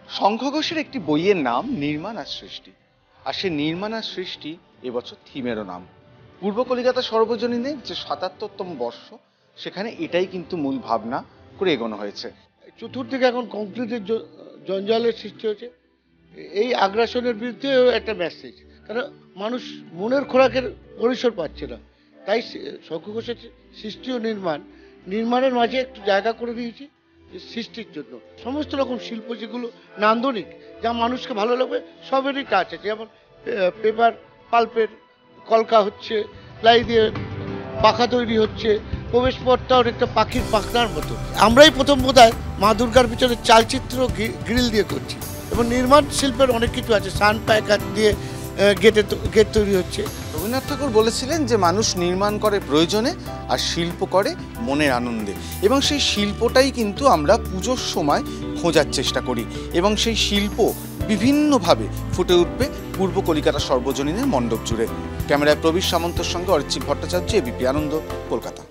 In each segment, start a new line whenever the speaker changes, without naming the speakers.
শঙ্খ ঘোষের একটি বইয়ের নাম নির্মাণ আর সৃষ্টি, আর সে নির্মাণ আর সৃষ্টি এবছর থিমেরও নাম। পূর্ব কলিকাতা সর্বজনীনের যে ৭৭তম বর্ষ, সেখানে এটাই কিন্তু মূল ভাবনা করে এগোনো হয়েছে।
চতুর্দিকে এখন কংক্রিটের জঞ্জালের সৃষ্টি হয়েছে, এই আগ্রাসনের বিরুদ্ধেও একটা মেসেজ। কারণ মানুষ মনের খোরাকের পরিসর পাচ্ছে না, তাই শঙ্খ ঘোষের সৃষ্টি ও নির্মাণের মাঝে একটু জায়গা করে দিয়েছি সৃষ্টির জন্য। সমস্ত রকম শিল্প যেগুলো নান্দনিক, যা মানুষকে ভালো লাগবে, সবেরই কাজ আছে। যেমন পেপার পাল্পের কলকা হচ্ছে, প্লাই দিয়ে পাখা তৈরি হচ্ছে, প্রবেশ পথটা অনেকটা পাখির পাখনার মতো। আমরাই প্রথম বোধহয় মা দুর্গার পিছনে চালচিত্র গ্রিল দিয়ে করছি। এবং নির্মাণ শিল্পের অনেক কিছু আছে, সান পাইকার দিয়ে গেট তৈরি হচ্ছে।
রবীন্দ্রনাথ ঠাকুর বলেছিলেন যে মানুষ নির্মাণ করে প্রয়োজনে আর শিল্প করে মনের আনন্দে, এবং সেই শিল্পটাই কিন্তু আমরা পুজোর সময় খোঁজার চেষ্টা করি, এবং সেই শিল্প বিভিন্নভাবে ফুটে উঠবে পূর্ব কলিকাতা সর্বজনীনের মণ্ডপ জুড়ে। ক্যামেরায় প্রবীর সামন্তর সঙ্গে অরিজিৎ ভট্টাচার্য, এবিপি আনন্দ, কলকাতা।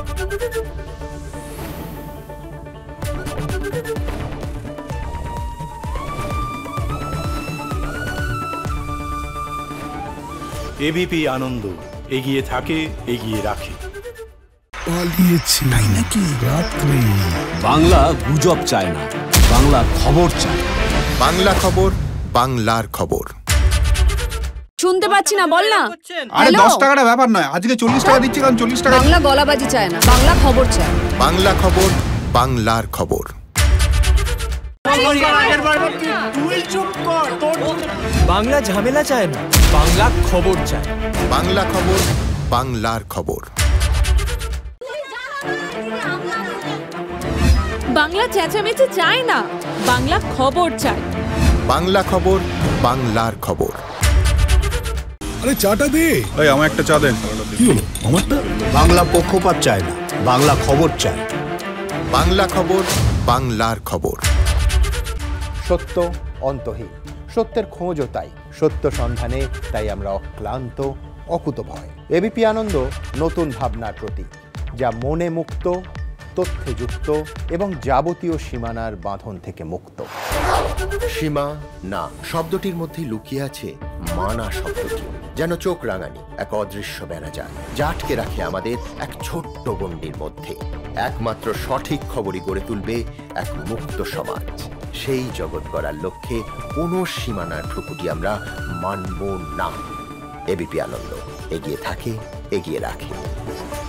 এবিপি আনন্দ, এগিয়ে থাকে, এগিয়ে রাখে।
পালিয়েছে তাই নাকি? রাত্রে
বাংলা গুজব চায় না, বাংলা খবর চায়।
বাংলা খবর, বাংলার খবর।
শুনতে পাচ্ছি না, বল না।
আরে 10 টাকাটা ব্যাপার নয়, আজকে 40 টাকা দিচ্ছি, কারণ 40 টাকা।
বাংলা গলাবাজি চায় না, বাংলা খবর চায়।
বাংলা খবর, বাংলার খবর।
বাংলা ঝামেলা চায় না, বাংলা খবর চায়।
বাংলা খবর, বাংলার খবর।
বাংলা চেঁচামেচি চায় না, বাংলা খবর চায়।
বাংলা খবর, বাংলার খবর।
আরে চাটা দে। এই আমার একটা চা দেন। কি হলো আমারটা?
বাংলা পক্ষপাত চায় না, বাংলা খবর চায়।
বাংলা খবর, বাংলার খবর।
সত্য অন্তহীন, সত্যের খোঁজও তাই, সত্য সন্ধানে তাই আমরা অক্লান্ত, অকুতভয়। এবিপি আনন্দ নতুন ভাবনার প্রতীক, যা মনে মুক্ত, তথ্যে যুক্ত এবং যাবতীয় সীমানার বাঁধন থেকে মুক্ত।
সীমা না শব্দটির মধ্যে লুকিয়ে আছে মানা শব্দটি, যেন চোখ রাঙানি এক অদৃশ্য বেড়াজাল, যা আটকে রাখে আমাদের এক ছোট্ট গণ্ডির মধ্যে। একমাত্র সঠিক খবরই গড়ে তুলবে এক মুক্ত সমাজ। সেই জগৎ গড়ার লক্ষ্যে কোনো সীমানার ঠুকুটি আমরা মানব না। এবিপি আনন্দ, এগিয়ে থাকে, এগিয়ে রাখে।